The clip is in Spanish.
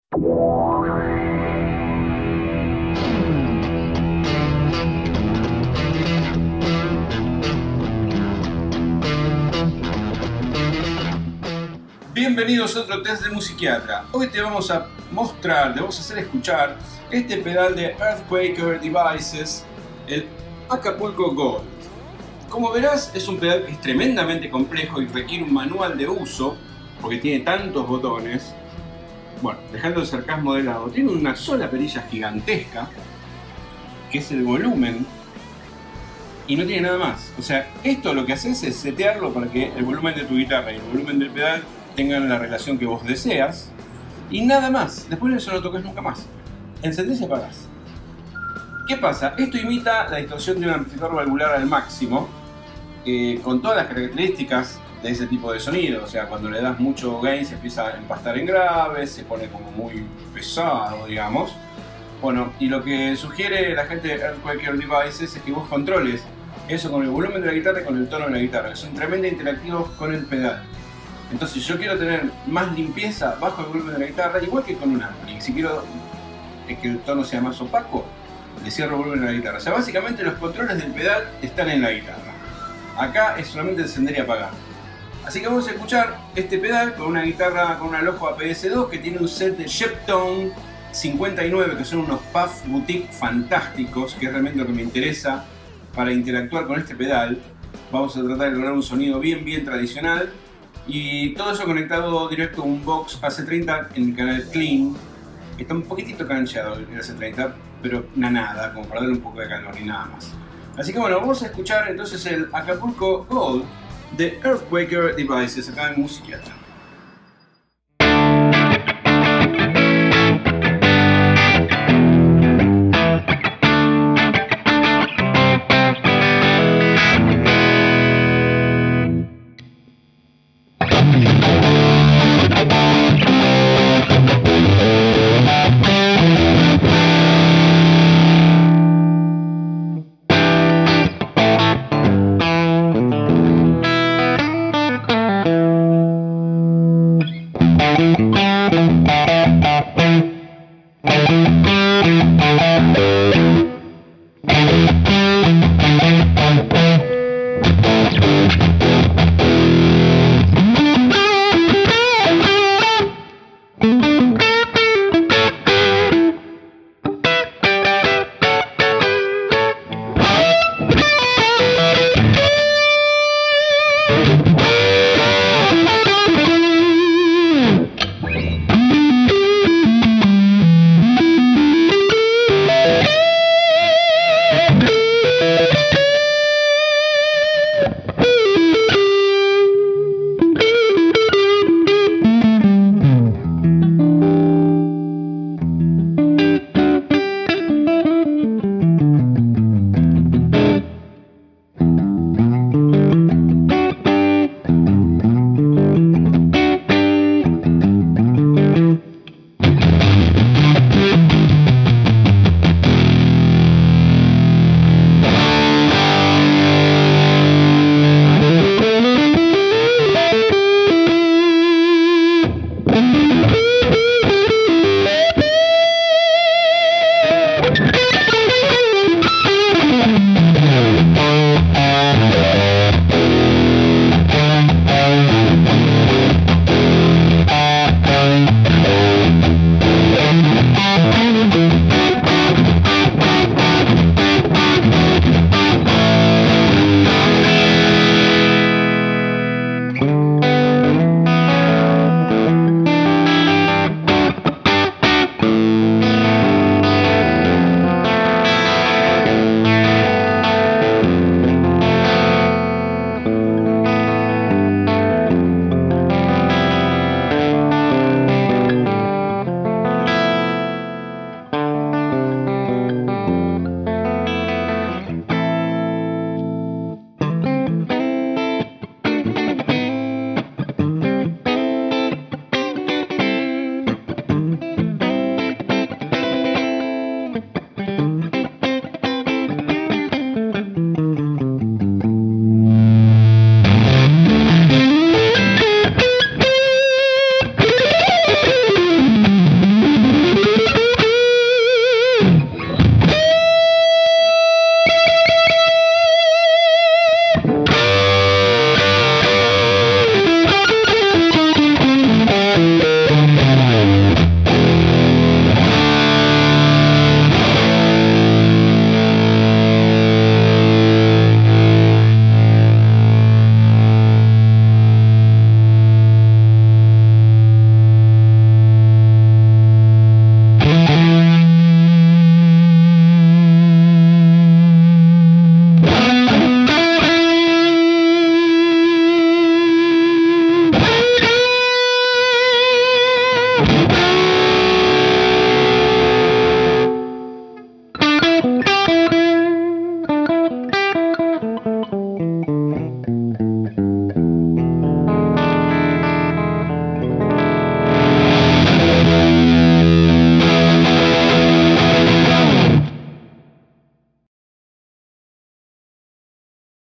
Bienvenidos a otro test de Musiquiatra. Hoy te vamos a mostrar, te vamos a hacer escuchar este pedal de Earthquaker Devices, el Acapulco Gold. Como verás, es un pedal que es tremendamente complejo y requiere un manual de uso porque tiene tantos botones. Bueno, dejando el sarcasmo de lado, tiene una sola perilla gigantesca que es el volumen y no tiene nada más. O sea, esto lo que haces es setearlo para que el volumen de tu guitarra y el volumen del pedal tengan la relación que vos deseas y nada más. Después de eso no toques nunca más. Encendés y apagás. ¿Qué pasa? Esto imita la distorsión de un amplificador valvular al máximo, con todas las características de ese tipo de sonido. O sea, cuando le das mucho gain se empieza a empastar en graves, se pone como muy pesado, digamos. Bueno, y lo que sugiere la gente de Earthquaker Devices es que vos controles eso con el volumen de la guitarra y con el tono de la guitarra, que son tremendamente interactivos con el pedal. Entonces, si yo quiero tener más limpieza, bajo el volumen de la guitarra, igual que con un ampli. Si quiero que el tono sea más opaco, le cierro el volumen de la guitarra. O sea, básicamente los controles del pedal están en la guitarra. Acá es solamente encender y apagar. Así que vamos a escuchar este pedal con una guitarra con una Lojo APS-2 que tiene un set de Sheptone 59, que son unos puff boutique fantásticos, que es realmente lo que me interesa para interactuar con este pedal. Vamos a tratar de lograr un sonido bien tradicional. Y todo eso conectado directo a un box AC30 en el canal Clean. Está un poquitito cancheado el AC30, pero nada, como para darle un poco de calor y nada más. Así que bueno, vamos a escuchar entonces el Acapulco Gold de Earthquaker Devices acá en Musiquiatra.